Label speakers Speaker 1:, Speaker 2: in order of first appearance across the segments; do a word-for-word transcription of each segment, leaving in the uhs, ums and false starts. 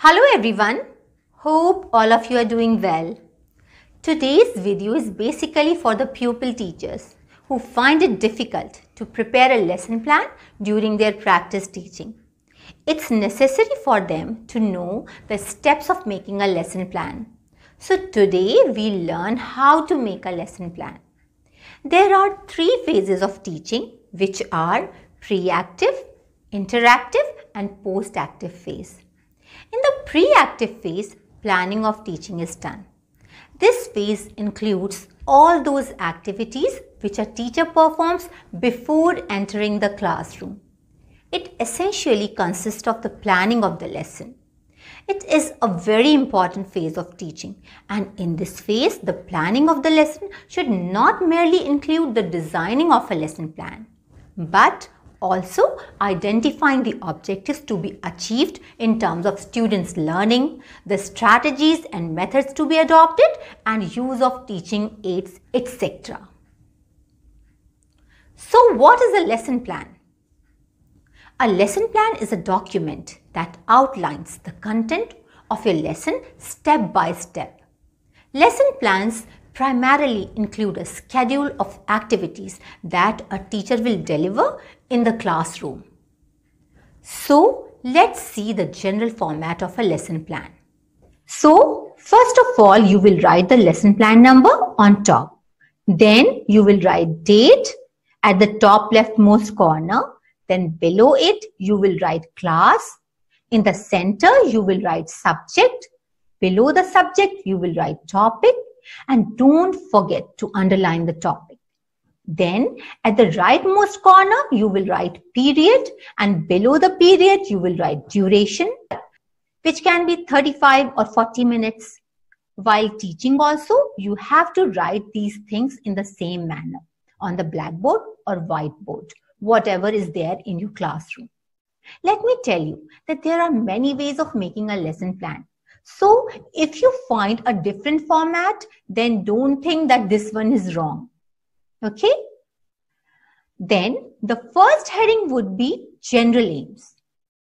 Speaker 1: Hello everyone, hope all of you are doing well. Today's video is basically for the pupil teachers who find it difficult to prepare a lesson plan during their practice teaching. It's necessary for them to know the steps of making a lesson plan. So today we learn how to make a lesson plan. There are three phases of teaching, which are pre-active, interactive and post-active phase. In the pre-active phase, planning of teaching is done. This phase includes all those activities which a teacher performs before entering the classroom. It essentially consists of the planning of the lesson. It is a very important phase of teaching, and in this phase, the planning of the lesson should not merely include the designing of a lesson plan, but also identifying the objectives to be achieved in terms of students' learning, the strategies and methods to be adopted, and use of teaching aids, et cetera. So what is a lesson plan? A lesson plan is a document that outlines the content of your lesson step by step. Lesson plans primarily include a schedule of activities that a teacher will deliver in the classroom. So let's see the general format of a lesson plan. So first of all, you will write the lesson plan number on top. Then you will write date at the top leftmost corner. Then below it, you will write class. In the center, you will write subject. Below the subject, you will write topic. And don't forget to underline the topic. Then at the rightmost corner, you will write period, and below the period, you will write duration, which can be thirty-five or forty minutes. While teaching also, you have to write these things in the same manner on the blackboard or whiteboard, whatever is there in your classroom. Let me tell you that there are many ways of making a lesson plan. So if you find a different format, then don't think that this one is wrong. Okay? Then the first heading would be general aims.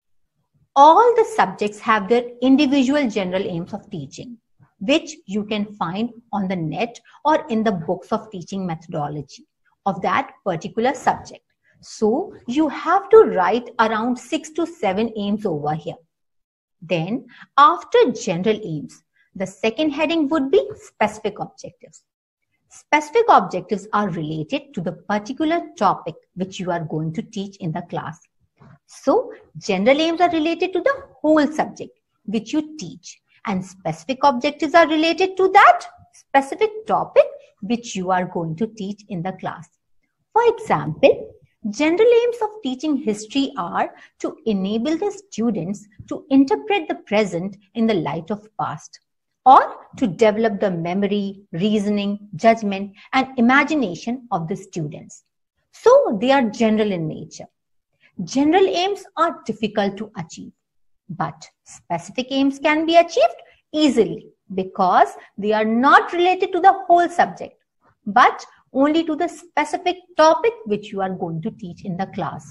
Speaker 1: All the subjects have their individual general aims of teaching, which you can find on the net or in the books of teaching methodology of that particular subject. So you have to write around six to seven aims over here. Then, after general aims, the second heading would be specific objectives. Specific objectives are related to the particular topic which you are going to teach in the class. So, general aims are related to the whole subject which you teach, and specific objectives are related to that specific topic which you are going to teach in the class. For example, general aims of teaching history are to enable the students to interpret the present in the light of past, or to develop the memory, reasoning, judgment, and imagination of the students. So they are general in nature. General aims are difficult to achieve, but specific aims can be achieved easily because they are not related to the whole subject, but only to the specific topic which you are going to teach in the class.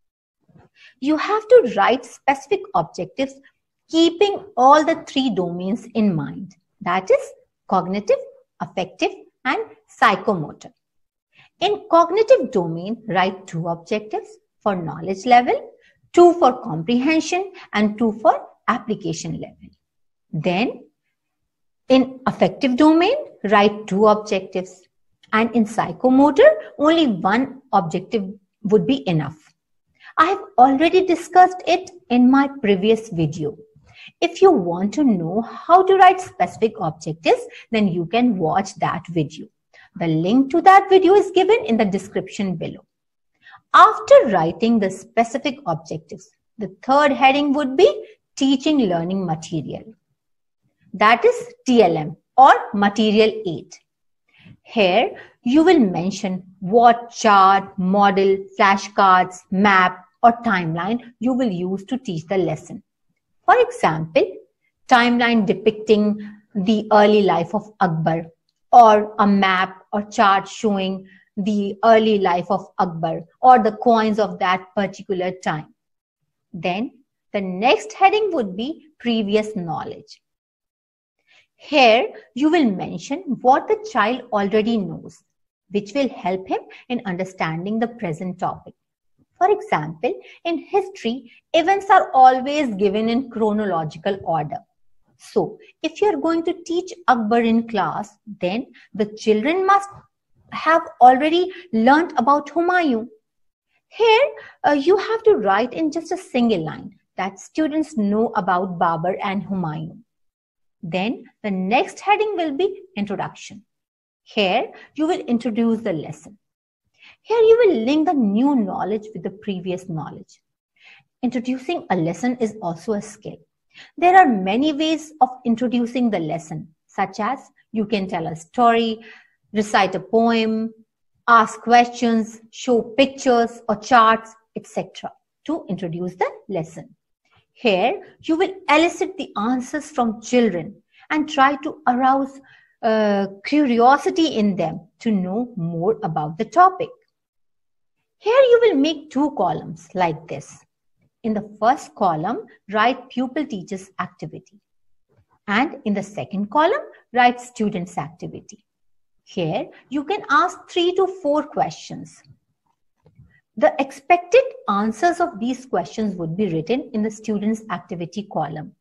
Speaker 1: You have to write specific objectives keeping all the three domains in mind. That is cognitive, affective, and psychomotor. In cognitive domain, write two objectives for knowledge level, two for comprehension, and two for application level. Then, in affective domain, write two objectives. And in psychomotor, only one objective would be enough. I have already discussed it in my previous video. If you want to know how to write specific objectives, then you can watch that video. The link to that video is given in the description below. After writing the specific objectives, the third heading would be teaching learning material. That is T L M or material aid. Here, you will mention what chart, model, flashcards, map, or timeline you will use to teach the lesson. For example, timeline depicting the early life of Akbar, or a map or chart showing the early life of Akbar or the coins of that particular time. Then, the next heading would be previous knowledge. Here, you will mention what the child already knows, which will help him in understanding the present topic. For example, in history, events are always given in chronological order. So, if you are going to teach Akbar in class, then the children must have already learnt about Humayun. Here, uh, you have to write in just a single line that students know about Babur and Humayun. Then, the next heading will be introduction. Here, you will introduce the lesson. Here, you will link the new knowledge with the previous knowledge. Introducing a lesson is also a skill. There are many ways of introducing the lesson, such as you can tell a story, recite a poem, ask questions, show pictures or charts, et cetera to introduce the lesson. Here, you will elicit the answers from children and try to arouse uh, curiosity in them to know more about the topic. Here, you will make two columns like this. In the first column, write pupil teacher's activity. And in the second column, write student's activity. Here, you can ask three to four questions. The expected answers of these questions would be written in the student's activity column.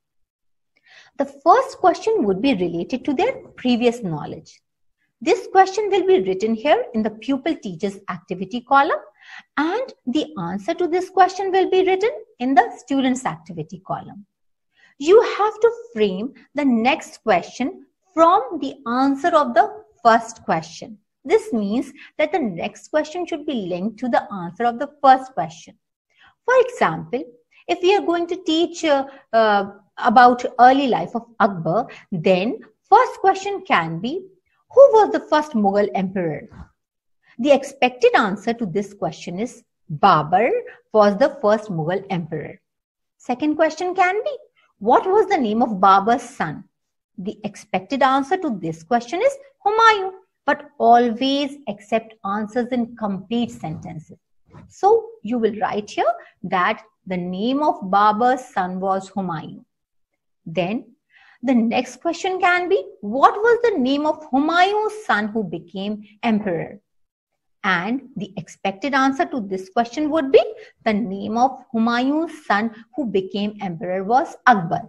Speaker 1: The first question would be related to their previous knowledge. This question will be written here in the pupil teacher's activity column, and the answer to this question will be written in the student's activity column. You have to frame the next question from the answer of the first question. This means that the next question should be linked to the answer of the first question. For example, if we are going to teach uh, uh, about early life of Akbar, then first question can be, who was the first Mughal emperor? The expected answer to this question is, Babur was the first Mughal emperor. Second question can be, what was the name of Babur's son? The expected answer to this question is Humayun, but always accept answers in complete sentences. So you will write here that the name of Babur's son was Humayun. Then the next question can be, what was the name of Humayun's son who became emperor? And the expected answer to this question would be, the name of Humayun's son who became emperor was Akbar.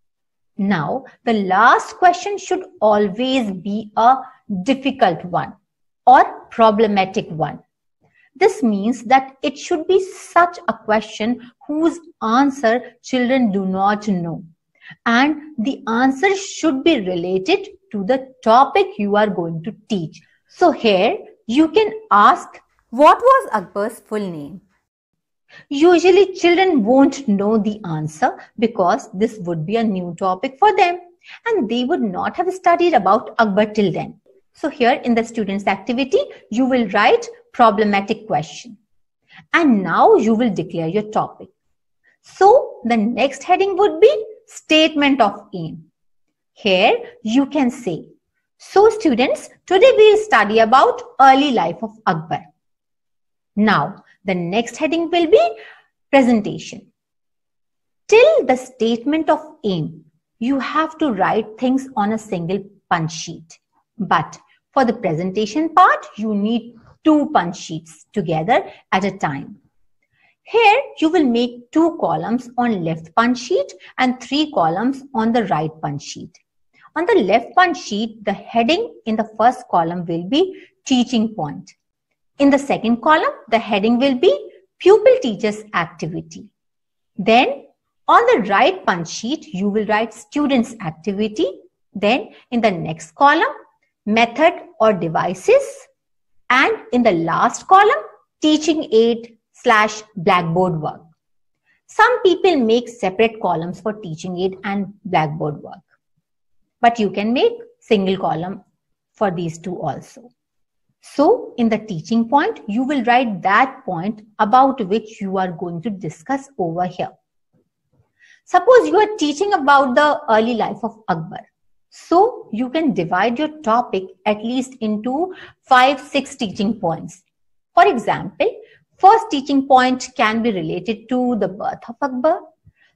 Speaker 1: Now, the last question should always be a difficult one or problematic one. This means that it should be such a question whose answer children do not know. And the answer should be related to the topic you are going to teach. So here you can ask, what was Akbar's full name? Usually children won't know the answer because this would be a new topic for them and they would not have studied about Akbar till then. So here in the student's activity, you will write problematic question. And now you will declare your topic. So the next heading would be statement of aim. Here you can say, so students, today we will study about early life of Akbar. Now the next heading will be presentation. Till the statement of aim, you have to write things on a single punch sheet. But for the presentation part, you need two punch sheets together at a time. Here, you will make two columns on left punch sheet and three columns on the right punch sheet. On the left punch sheet, the heading in the first column will be teaching point. In the second column, the heading will be pupil teacher's activity. Then, on the right punch sheet, you will write student's activity. Then, in the next column, method or devices. And in the last column, teaching aid slash blackboard work. Some people make separate columns for teaching aid and blackboard work. But you can make single column for these two also. So in the teaching point, you will write that point about which you are going to discuss over here. Suppose you are teaching about the early life of Akbar. So you can divide your topic at least into five, six teaching points. For example, first teaching point can be related to the birth of Akbar.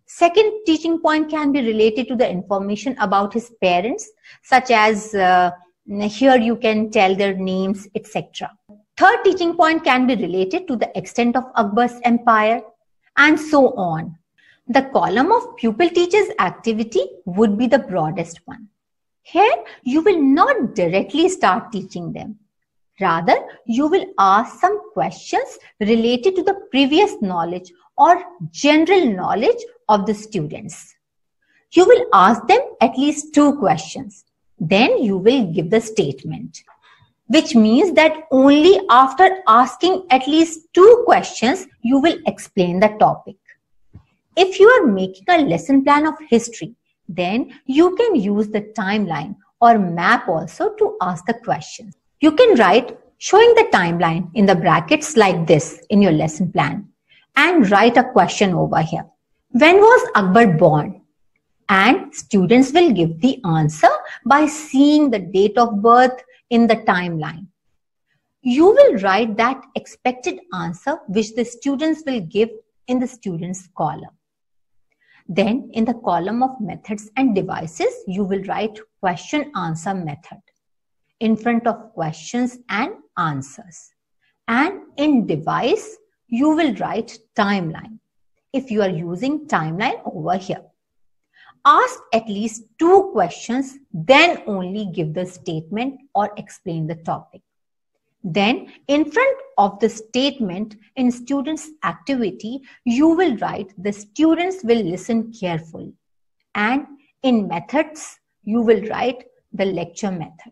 Speaker 1: Second teaching point can be related to the information about his parents, such as uh, here you can tell their names, et cetera. Third teaching point can be related to the extent of Akbar's empire, and so on. The column of pupil teacher's activity would be the broadest one. Here, you will not directly start teaching them. Rather, you will ask some questions related to the previous knowledge or general knowledge of the students. You will ask them at least two questions. Then you will give the statement, which means that only after asking at least two questions, you will explain the topic. If you are making a lesson plan of history, then you can use the timeline or map also to ask the questions. You can write showing the timeline in the brackets like this in your lesson plan and write a question over here. When was Akbar born? And students will give the answer by seeing the date of birth in the timeline. You will write that expected answer which the students will give in the students column. Then in the column of methods and devices, you will write question answer method in front of questions and answers. And in device, you will write timeline if you are using timeline over here. Ask at least two questions, then only give the statement or explain the topic. Then in front of the statement in students' activity, you will write the students will listen carefully. And in methods, you will write the lecture method.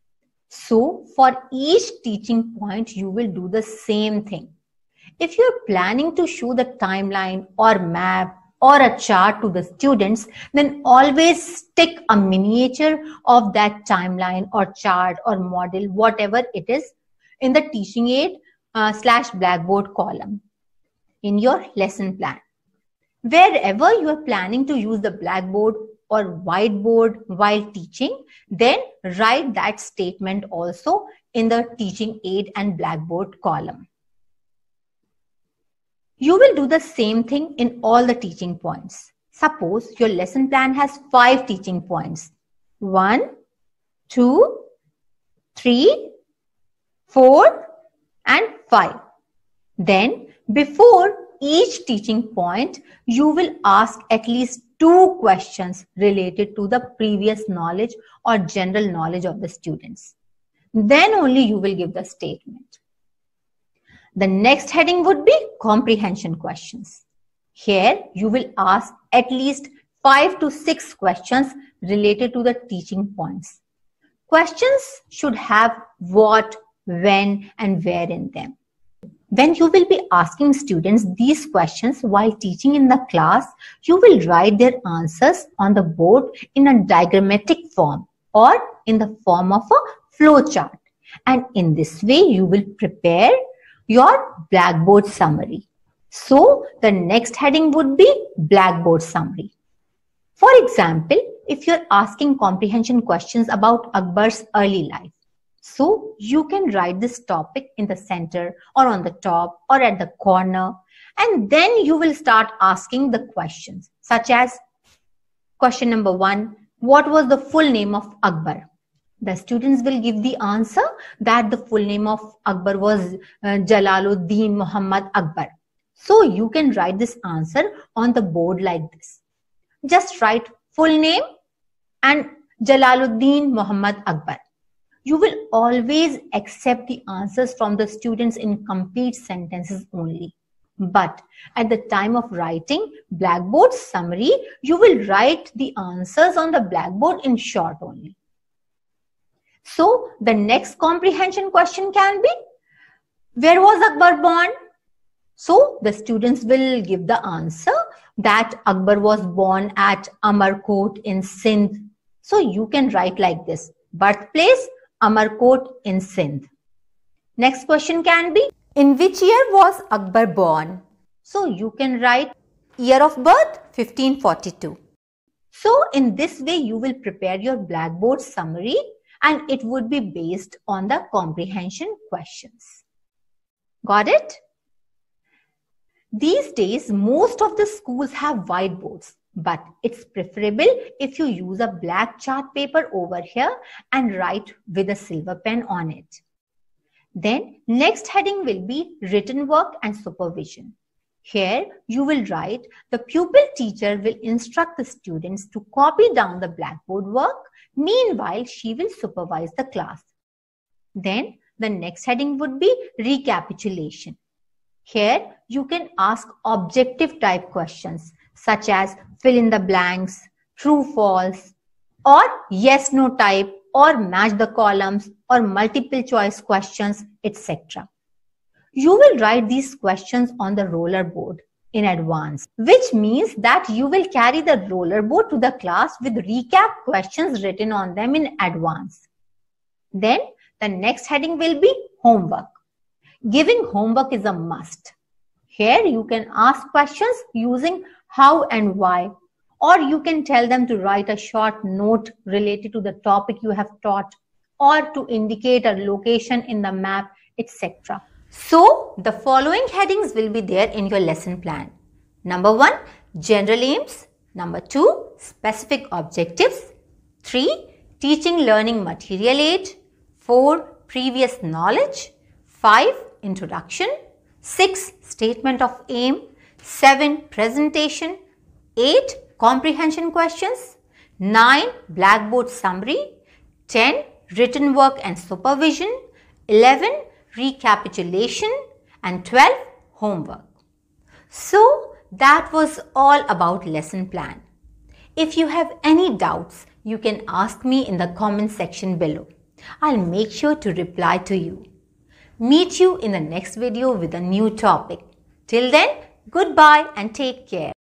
Speaker 1: So for each teaching point, you will do the same thing. If you're planning to show the timeline or map or a chart to the students, then always stick a miniature of that timeline or chart or model, whatever it is, in the teaching aid uh, slash blackboard column in your lesson plan. Wherever you are planning to use the blackboard or whiteboard while teaching, then write that statement also in the teaching aid and blackboard column. You will do the same thing in all the teaching points. Suppose your lesson plan has five teaching points. One, two, three, four, and five. Then before each teaching point, you will ask at least two questions related to the previous knowledge or general knowledge of the students. Then only you will give the statement. The next heading would be comprehension questions. Here you will ask at least five to six questions related to the teaching points. Questions should have what, when, and where in them. When you will be asking students these questions while teaching in the class, you will write their answers on the board in a diagrammatic form or in the form of a flow chart. And in this way, you will prepare your blackboard summary. So the next heading would be blackboard summary. For example, if you're asking comprehension questions about Akbar's early life, so you can write this topic in the center or on the top or at the corner, and then you will start asking the questions such as question number one, what was the full name of Akbar? The students will give the answer that the full name of Akbar was uh, Jalaluddin Muhammad Akbar. So you can write this answer on the board like this. Just write full name and Jalaluddin Muhammad Akbar. You will always accept the answers from the students in complete sentences only. But at the time of writing blackboard summary, you will write the answers on the blackboard in short only. So the next comprehension question can be, where was Akbar born? So the students will give the answer that Akbar was born at Amarkot in Sindh. So you can write like this, birthplace Amarkot in Sindh. Next question can be, in which year was Akbar born? So you can write year of birth fifteen forty-two. So in this way you will prepare your blackboard summary, and it would be based on the comprehension questions. Got it? These days, most of the schools have whiteboards, but it's preferable if you use a black chart paper over here and write with a silver pen on it. Then next heading will be written work and supervision. Here you will write, the pupil teacher will instruct the students to copy down the blackboard work. Meanwhile, she will supervise the class. Then the next heading would be recapitulation. Here you can ask objective type questions such as fill in the blanks, true, false, or yes, no type, or match the columns, or multiple choice questions, et cetera. You will write these questions on the roller board in advance, which means that you will carry the roller board to the class with recap questions written on them in advance. Then the next heading will be homework. Giving homework is a must. Here you can ask questions using how and why, or you can tell them to write a short note related to the topic you have taught, or to indicate a location in the map, et cetera. So the following headings will be there in your lesson plan. Number one, general aims. Number two, specific objectives. Three, teaching learning material aid. Four, previous knowledge. Five, introduction. Six, statement of aim. Seven, presentation. Eight, comprehension questions. Nine, blackboard summary. Ten, written work and supervision. Eleven, recapitulation. And twelve, homework. So that was all about lesson plan. If you have any doubts, you can ask me in the comment section below. I'll make sure to reply to you. Meet you in the next video with a new topic. Till then, goodbye and take care.